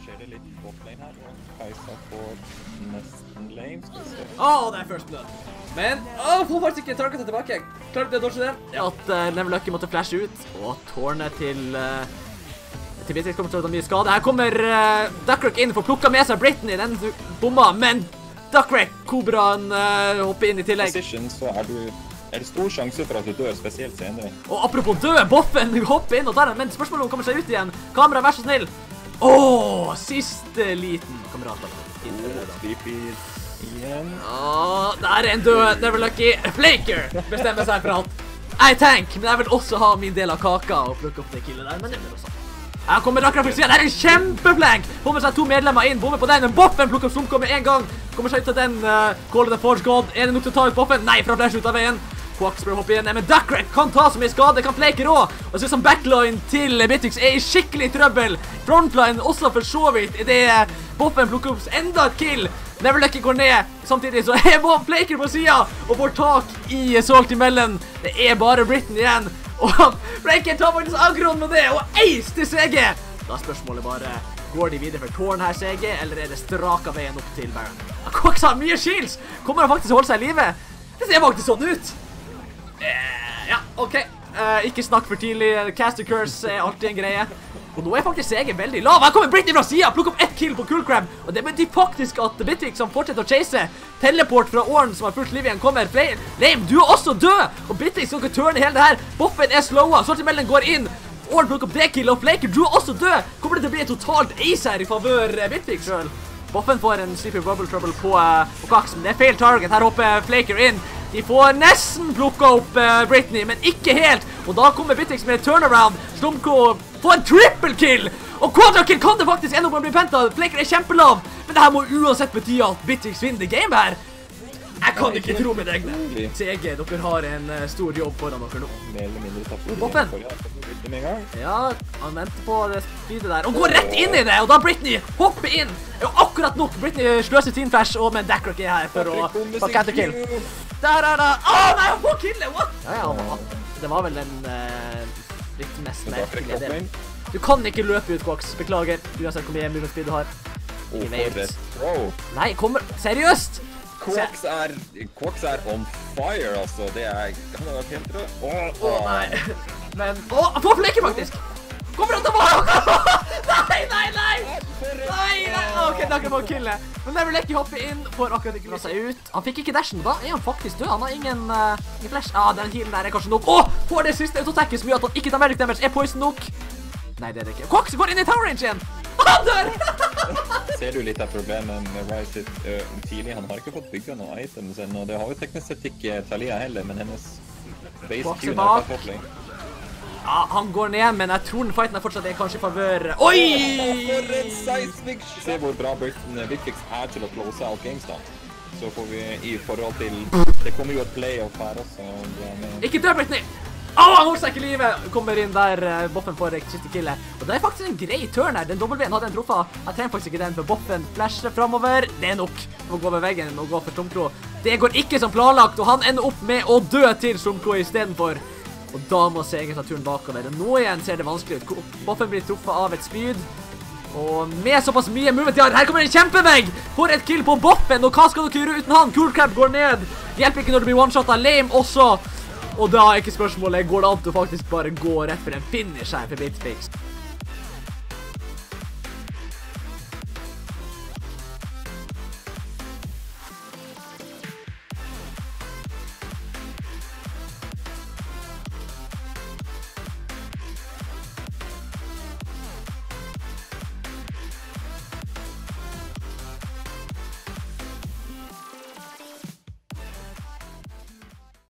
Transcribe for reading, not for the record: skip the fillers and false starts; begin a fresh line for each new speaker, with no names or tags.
Skjer det litt botlane her, og Kajsa får nesten lane, skal vi se.
Det er first blood. Men, får faktisk ikke targetet tilbake. Klarer du å dodge det? Ja, at Neverlucky måtte flashe ut, og tårnet til Bitrix kommer til å ta mye skade. Her kommer Duckrock inn for å plukke med seg Britney, den bomma, men Duckrock, Kobraen hopper inn i tillegg.
Position, så er det stor sjanse for at du dør, spesielt senere.
Og apropos død, Boffen hopper inn og der, men spørsmålet om han kommer seg ut igjen. Kamera, vær så snill. Siste liten kamerat.
Sleepy igjen.
Der er en død Neverlucky. Flaker bestemmer seg for alt. Jeg tank, men jeg vil også ha min del av kaka og plukke opp det killet der, men det blir også. Her kommer Duckrock for siden. Det er en kjempeflank. Får med seg 2 medlemmer inn, bommer på den, men Boffen plukker opp Slumko med en gang. Kommer seg ut av den, caller the Forge God. Er det nok til å ta ut Boffen? Nei, fra flash ut av veien. Quax bør hoppe igjen, men Duckrock kan ta så mye skade, kan Flaker også. Og så som backline til Bitrix er i skikkelig trøbbel. Frontline også for så vidt, i det Boffen plukker opp enda et kill. Neverlucky går ned, samtidig så er Flaker på siden og får tak i Salty Melon. Det er bare Britney igjen, og Flaker tar faktisk aggron med det, og ace til CG. Da er spørsmålet bare, går de videre for tårn her CG, eller er det straka veien opp til Baron? Quax har mye shields, kommer han faktisk å holde seg i livet? Det ser faktisk sånn ut. Ja, ok. Ikke snakk for tidlig. Caster Curse er alltid en greie. Og nå er faktisk CG veldig lav. Her kommer Britney fra siden. Plukker opp 1 kill på Cool Crab. Og det betyr faktisk at Bitrix som fortsetter å chase. Teleport fra Orn som har fullt liv igjen kommer. Lame, du er også død. Og Bitrix skal ikke turne hele det her. Boffen er slowa. Salty Melon går inn. Orn plukker opp det kill. Og Flaker, du er også død. Kommer det til å bli et totalt ace her i favør Bitrix selv? Boffen får en Sleepy Bubble Trouble på Quax, men det er feil target. Her hopper Flaker inn. De får nesten plukket opp Britney, men ikke helt. Og da kommer Bitrix med en turnaround. Slumko får en triple kill. Og quadra-kill kan det faktisk enda på å bli penta. Flaker er kjempelav. Men det her må uansett bety at Bitrix vinner the game her. Jeg kan ikke tro med egne. CG, dere har en stor jobb foran dere nå.
Mer eller mindre tatt på
Boffen. Ja, han venter på det speedet der. Og går rett inn i det, og da Britney hopper inn. Det er jo akkurat nok. Britney sløser sin flash, men Duckrock er her for å få counterkill. Der. Nei, han får killet, what? Ja, det var vel den litt mest merkelige delen. Du kan ikke løpe ut, Quax. Beklager, uansett hvor mye movement speed du har. Nei, seriøst?
Quax er on fire, altså. Han har vært helt rød.
Nei. Men, han får Flaker faktisk. Kommer han tilbake? Nei. Ok, da kan man kille. Men Neverlucky hopper inn, får akkurat ikke seg ut. Han fikk ikke dashen, da er han faktisk død. Han har ingen flash. Den healen der er kanskje nok. Får det siste autoattacket så mye at han ikke tar medic damage. Er poison nok? Nei, det er det ikke. Quax går inn i tower range igjen. Han dør!
Ser du litt av problemet med Riot tidlig? Han har ikke fått bygget noen items ennå. Det har jo teknisk sett ikke Talia heller, men hennes base Q er på toppling.
Ja, han går ned, men jeg tror den fighten er fortsatt kanskje i favør. Oi!
For en seismic! Se hvor bra Bitrix er til å close out games da. Så får vi i forhold til... Det kommer jo et playoff her også.
Ikke død, Britney! Han holder seg ikke i livet! Kommer inn der Boffen får et siste killet. Og det er faktisk en grei turn her. Den W-en hadde en troffa. Jeg trenger faktisk ikke den, for Boffen flasher fremover. Det er nok å gå ved veggen og gå for Slumko. Det går ikke som planlagt, og han ender opp med å dø til Slumko i stedet for. Og da må CG ta turen bakover. Og nå igjen ser det vanskelig ut. Boffen blir truffet av et spyd. Og med såpass mye movement de har, her kommer en kjempevegg! Får et kill på Boffen, og hva skal dere gjøre uten han? Cool Crab går ned. Det hjelper ikke når du blir one-shottet. Lame også. Og da er ikke spørsmålet, går det an til å faktisk bare gå rett for en finish her for Bitrix?